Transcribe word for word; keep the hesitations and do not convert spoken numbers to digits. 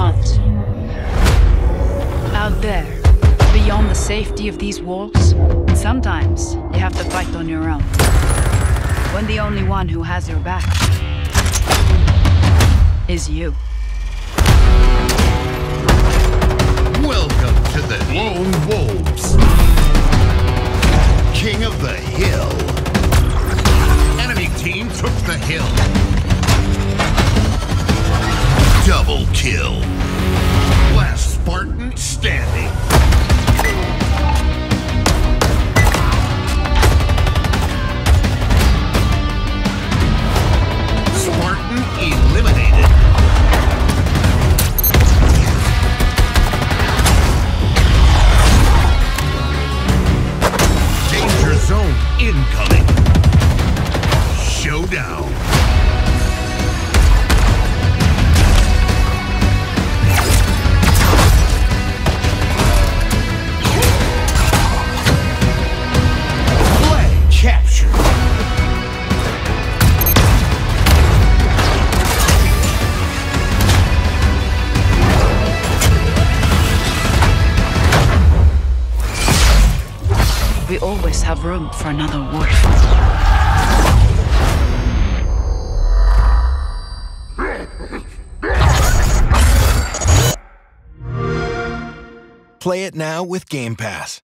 hunt. Out there, beyond the safety of these walls, sometimes you have to fight on your own. When the only one who has your back is you. Welcome to the Lone Wolves. King of the Hill. Enemy team took the hill. Double kill. Last Spartan standing. Spartan eliminated. Danger zone incoming. Showdown. Flag capture. We always have room for another wolf. Play it now with Game Pass.